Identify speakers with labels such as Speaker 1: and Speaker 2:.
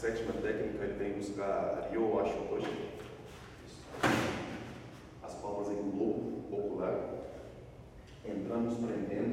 Speaker 1: sétima técnica, ele vem buscar Ryo Ashotoshi, as palmas em globo ocular. Entramos prendendo.